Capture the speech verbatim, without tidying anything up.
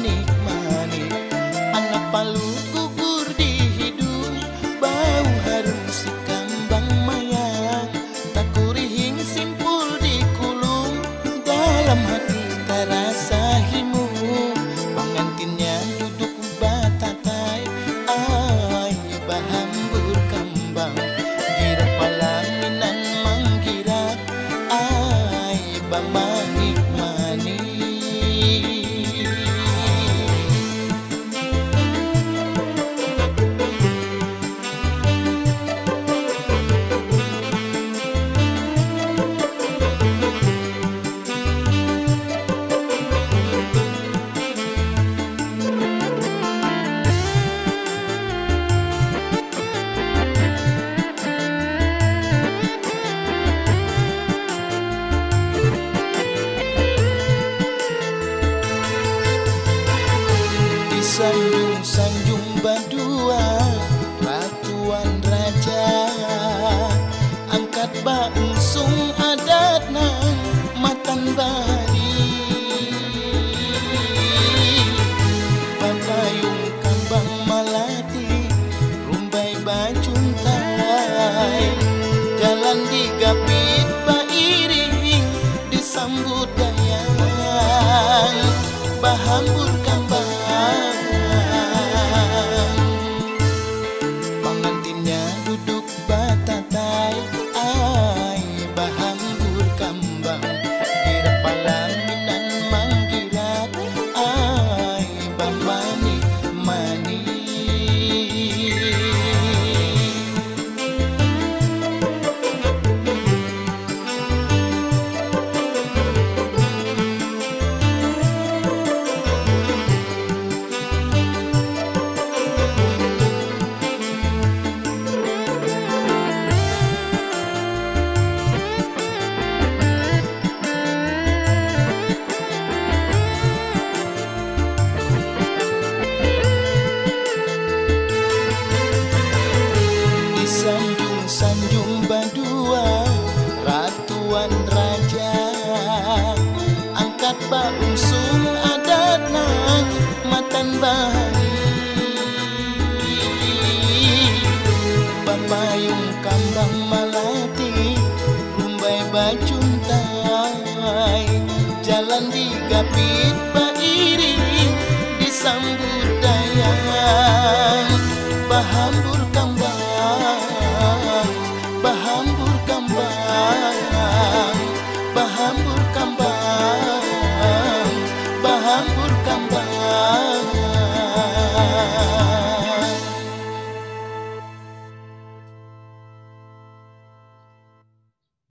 manik-manik. Anak palu gugur di hidung, bau harum si kambang mayang. Tak kurihing simpul di kulung, dalam hati terasa himu. Pengantinnya duduk batatai, ay bahambur kambang. Gira palaminan manggirak, ay bamanik-manik. Sanjung-sanjung badua, ratuan raja, angkat bangsung adat nang matan bari. Papayung kambang malati, rumbai bacuntai, jalan digapit bairing, disambut dayang, bahambur kambang. Pengantinnya duduk batatai, ay bahambur kambang. Gira palaminan manggirak, ay bamanik-manik. Sanjung-sanjung badua, ratuan raja, angkat bangsung adat nang matan bari. Papayung kambang malati, rumbai bacuntai, jalan digapit bairing, disambut